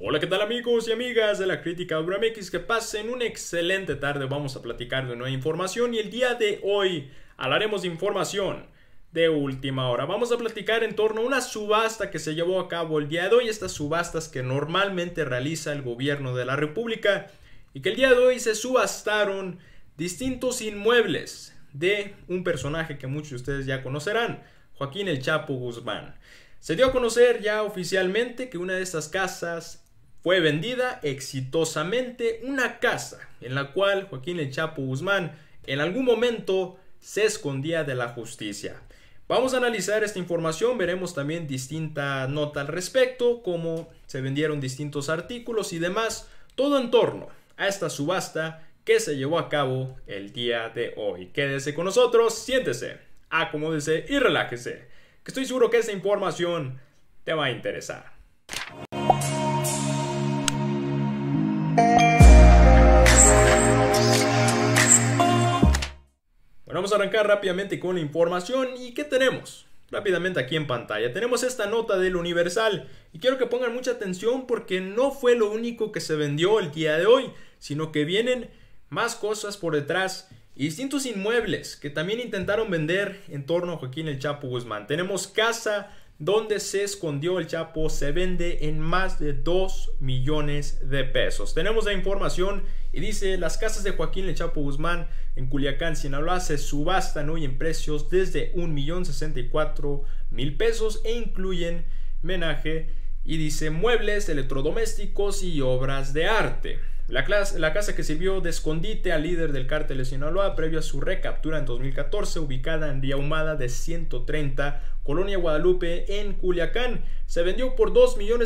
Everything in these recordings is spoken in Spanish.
Hola, ¿qué tal amigos y amigas de la Crítica URAMX? Que pasen una excelente tarde. Vamos a platicar de nueva información y el día de hoy hablaremos de información de última hora. Vamos a platicar en torno a una subasta que se llevó a cabo el día de hoy. Estas subastas que normalmente realiza el gobierno de la República y que el día de hoy se subastaron distintos inmuebles de un personaje que muchos de ustedes ya conocerán, Joaquín El Chapo Guzmán. Se dio a conocer ya oficialmente que una de estas casas fue vendida exitosamente, una casa en la cual Joaquín El Chapo Guzmán en algún momento se escondía de la justicia. Vamos a analizar esta información, veremos también distinta nota al respecto, cómo se vendieron distintos artículos y demás, todo en torno a esta subasta que se llevó a cabo el día de hoy. Quédese con nosotros, siéntese, acomódese y relájese, que estoy seguro que esta información te va a interesar. Bueno, vamos a arrancar rápidamente con la información. ¿Y qué tenemos? Rápidamente aquí en pantalla tenemos esta nota del Universal y quiero que pongan mucha atención porque no fue lo único que se vendió el día de hoy, sino que vienen más cosas por detrás y distintos inmuebles que también intentaron vender en torno a Joaquín El Chapo Guzmán. Tenemos casa donde se escondió el Chapo, se vende en más de 2 millones de pesos. Tenemos la información y dice: las casas de Joaquín El Chapo Guzmán en Culiacán, Sinaloa, se subastan hoy en precios desde 1,064,000 pesos e incluyen menaje y dice muebles, electrodomésticos y obras de arte. La casa que sirvió de escondite al líder del cártel de Sinaloa previo a su recaptura en 2014, ubicada en Vía Ahumada de 130, Colonia Guadalupe, en Culiacán, se vendió por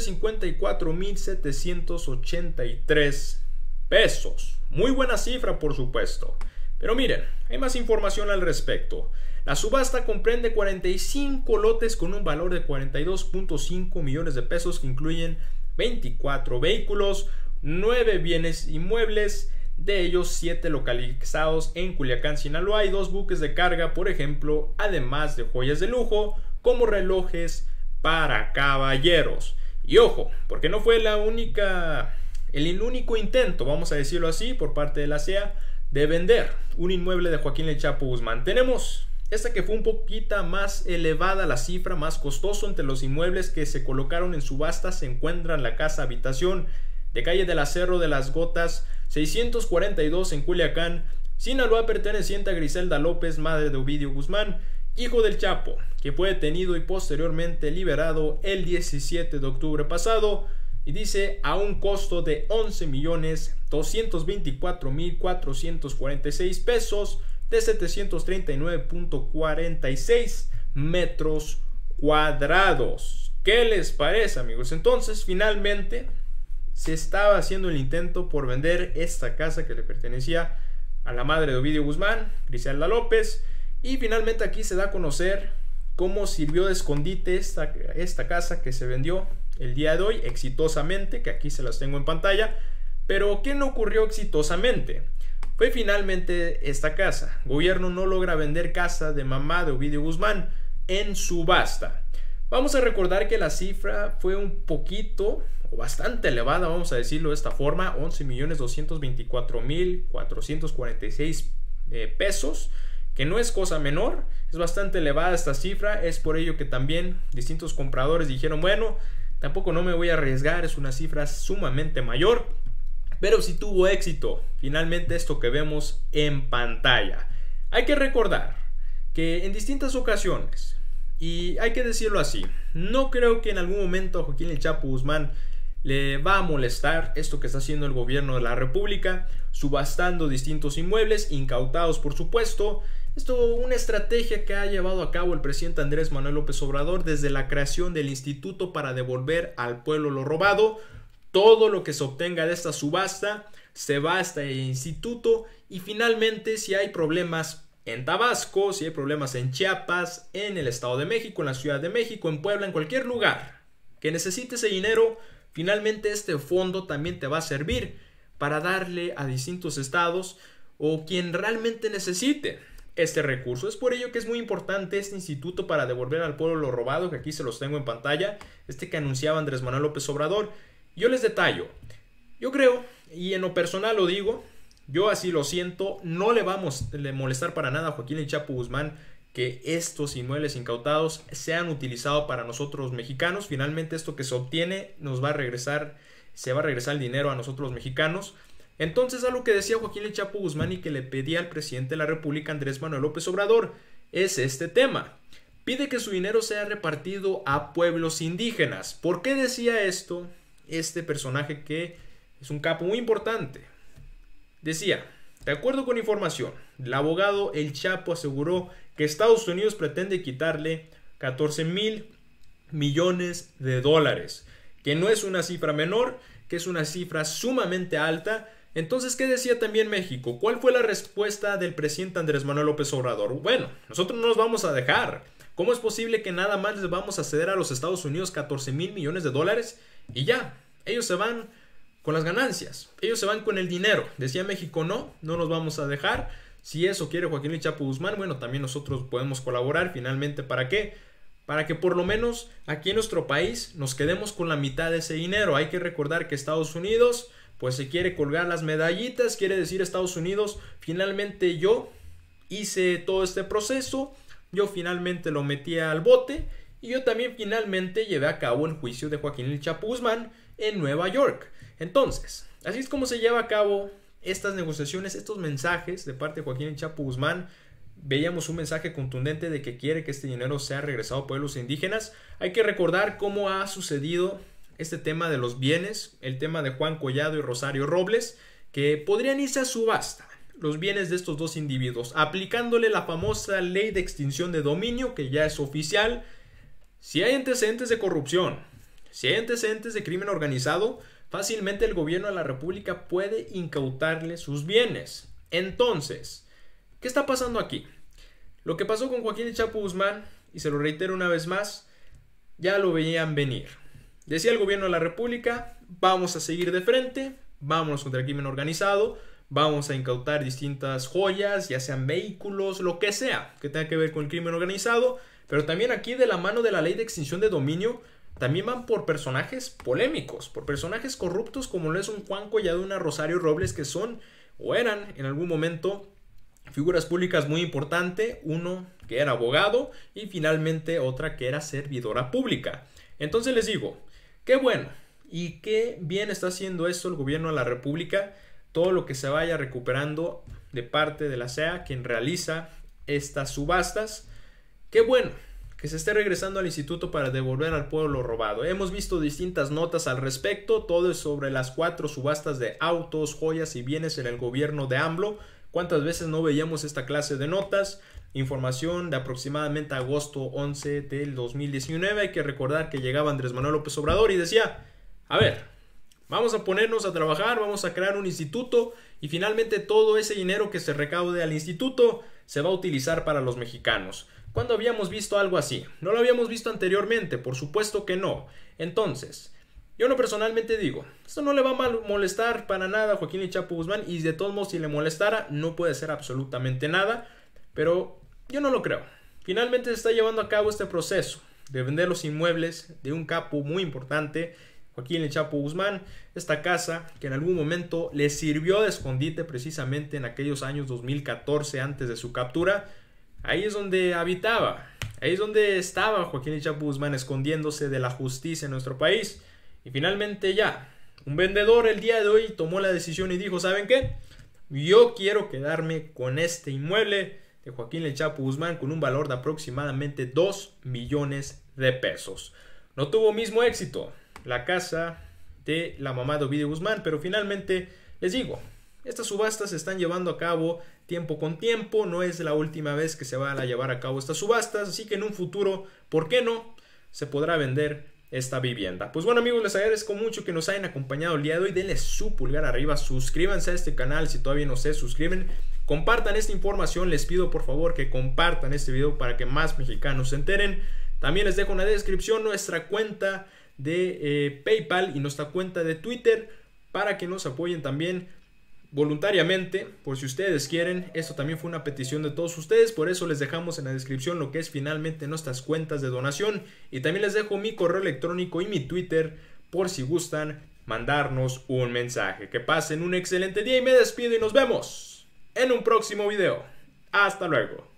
2,054,783 pesos. Muy buena cifra, por supuesto. Pero miren, hay más información al respecto. La subasta comprende 45 lotes con un valor de 42.5 millones de pesos que incluyen 24 vehículos, 9 bienes inmuebles, de ellos 7 localizados en Culiacán, Sinaloa, y 2 buques de carga, por ejemplo, además de joyas de lujo como relojes para caballeros. Y ojo, porque no fue el único intento, vamos a decirlo así, por parte de la CEA de vender un inmueble de Joaquín El Chapo Guzmán. Tenemos esta que fue un poquito más elevada la cifra, más costoso. Entre los inmuebles que se colocaron en subasta se encuentran la casa habitación de calle del Cerro de las Gotas 642 en Culiacán, Sinaloa, perteneciente a Griselda López, madre de Ovidio Guzmán, hijo del Chapo, que fue detenido y posteriormente liberado el 17 de octubre pasado, y dice a un costo de 11,224,446 pesos de 739.46 metros cuadrados. ¿Qué les parece, amigos? Entonces, finalmente se estaba haciendo el intento por vender esta casa que le pertenecía a la madre de Ovidio Guzmán, Griselda López, y finalmente aquí se da a conocer cómo sirvió de escondite esta casa que se vendió el día de hoy exitosamente, que aquí se las tengo en pantalla. Pero ¿qué no ocurrió exitosamente? Fue finalmente esta casa. Gobierno no logra vender casa de mamá de Ovidio Guzmán en subasta. Vamos a recordar que la cifra fue un poquito o bastante elevada, vamos a decirlo de esta forma, 11,224,446 pesos, que no es cosa menor, es bastante elevada esta cifra. Es por ello que también distintos compradores dijeron, bueno, tampoco no me voy a arriesgar, es una cifra sumamente mayor, pero sí tuvo éxito finalmente esto que vemos en pantalla. Hay que recordar que en distintas ocasiones, y hay que decirlo así, no creo que en algún momento a Joaquín El Chapo Guzmán le va a molestar esto que está haciendo el gobierno de la República, subastando distintos inmuebles, incautados por supuesto. Esto una estrategia que ha llevado a cabo el presidente Andrés Manuel López Obrador desde la creación del Instituto para devolver al pueblo lo robado. Todo lo que se obtenga de esta subasta se va a este instituto y finalmente, si hay problemas en Tabasco, si hay problemas en Chiapas, en el Estado de México, en la Ciudad de México, en Puebla, en cualquier lugar que necesite ese dinero, finalmente este fondo también te va a servir para darle a distintos estados o quien realmente necesite este recurso. Es por ello que es muy importante este instituto para devolver al pueblo lo robado, que aquí se los tengo en pantalla, que anunciaba Andrés Manuel López Obrador. Yo les detallo. Yo creo, y en lo personal lo digo, yo así lo siento, no le vamos a molestar para nada a Joaquín El Chapo Guzmán que estos inmuebles incautados sean utilizados para nosotros mexicanos. Finalmente esto que se obtiene nos va a regresar, se va a regresar el dinero a nosotros los mexicanos. Entonces, algo que decía Joaquín El Chapo Guzmán y que le pedía al presidente de la República, Andrés Manuel López Obrador, es este tema. Pide que su dinero sea repartido a pueblos indígenas. ¿Por qué decía esto este personaje que es un capo muy importante? Decía, de acuerdo con información, el abogado El Chapo aseguró que Estados Unidos pretende quitarle 14,000 millones de dólares, que no es una cifra menor, que es una cifra sumamente alta. Entonces, ¿qué decía también México? ¿Cuál fue la respuesta del presidente Andrés Manuel López Obrador? Bueno, nosotros no nos vamos a dejar. ¿Cómo es posible que nada más les vamos a ceder a los Estados Unidos 14,000 millones de dólares? Y ya, ellos se van con las ganancias, ellos se van con el dinero. Decía México, no nos vamos a dejar. Si eso quiere Joaquín El Chapo Guzmán, bueno, también nosotros podemos colaborar. Finalmente, ¿para qué? Para que por lo menos aquí en nuestro país nos quedemos con la mitad de ese dinero. Hay que recordar que Estados Unidos pues se quiere colgar las medallitas, quiere decir Estados Unidos, finalmente yo hice todo este proceso, yo finalmente lo metí al bote y yo también finalmente llevé a cabo el juicio de Joaquín El Chapo Guzmán en Nueva York. Entonces, así es como se lleva a cabo estas negociaciones, estos mensajes de parte de Joaquín El Chapo Guzmán. Veíamos un mensaje contundente de que quiere que este dinero sea regresado a pueblos indígenas. Hay que recordar cómo ha sucedido este tema de los bienes, el tema de Juan Collado y Rosario Robles, que podrían irse a subasta los bienes de estos dos individuos, aplicándole la famosa ley de extinción de dominio, que ya es oficial. Si hay antecedentes de corrupción, si hay antecedentes de crimen organizado, fácilmente el gobierno de la República puede incautarle sus bienes. Entonces, ¿qué está pasando aquí? Lo que pasó con Joaquín El Chapo Guzmán, y se lo reitero una vez más, ya lo veían venir. Decía el gobierno de la República, vamos a seguir de frente, vámonos contra el crimen organizado, vamos a incautar distintas joyas, ya sean vehículos, lo que sea que tenga que ver con el crimen organizado, pero también aquí de la mano de la ley de extinción de dominio, también van por personajes polémicos, por personajes corruptos como lo es un Juan Collado y una Rosario Robles, que son o eran en algún momento figuras públicas muy importantes, uno que era abogado y finalmente otra que era servidora pública. Entonces les digo, qué bueno y qué bien está haciendo esto el gobierno de la República, todo lo que se vaya recuperando de parte de la CEA, quien realiza estas subastas. Qué bueno que se esté regresando al instituto para devolver al pueblo lo robado. Hemos visto distintas notas al respecto, todo es sobre las 4 subastas de autos, joyas y bienes en el gobierno de AMLO. ¿Cuántas veces no veíamos esta clase de notas? Información de aproximadamente agosto 11 del 2019. Hay que recordar que llegaba Andrés Manuel López Obrador y decía, a ver, vamos a ponernos a trabajar, vamos a crear un instituto y finalmente todo ese dinero que se recaude al instituto se va a utilizar para los mexicanos. ¿Cuándo habíamos visto algo así? ¿No lo habíamos visto anteriormente? Por supuesto que no. Entonces, yo no personalmente digo, esto no le va a molestar para nada a Joaquín El Chapo Guzmán, y de todos modos si le molestara no puede hacer absolutamente nada, pero yo no lo creo. Finalmente se está llevando a cabo este proceso de vender los inmuebles de un capo muy importante, Joaquín El Chapo Guzmán, esta casa que en algún momento le sirvió de escondite precisamente en aquellos años 2014 antes de su captura. Ahí es donde habitaba, ahí es donde estaba Joaquín El Chapo Guzmán escondiéndose de la justicia en nuestro país. Y finalmente ya, un vendedor el día de hoy tomó la decisión y dijo, ¿saben qué? Yo quiero quedarme con este inmueble de Joaquín El Chapo Guzmán con un valor de aproximadamente 2 millones de pesos. No tuvo mismo éxito la casa de la mamá de Ovidio Guzmán, pero finalmente les digo, estas subastas se están llevando a cabo tiempo con tiempo, no es la última vez que se van a llevar a cabo estas subastas, así que en un futuro, ¿por qué no?, se podrá vender esta vivienda. Pues bueno amigos, les agradezco mucho que nos hayan acompañado el día de hoy. Denle su pulgar arriba, suscríbanse a este canal si todavía no se suscriben, compartan esta información, les pido por favor que compartan este video para que más mexicanos se enteren. También les dejo en la descripción nuestra cuenta de PayPal y nuestra cuenta de Twitter para que nos apoyen también voluntariamente, por si ustedes quieren. Esto también fue una petición de todos ustedes, por eso les dejamos en la descripción lo que es finalmente nuestras cuentas de donación, y también les dejo mi correo electrónico y mi Twitter por si gustan mandarnos un mensaje. Que pasen un excelente día y me despido y nos vemos en un próximo video. Hasta luego.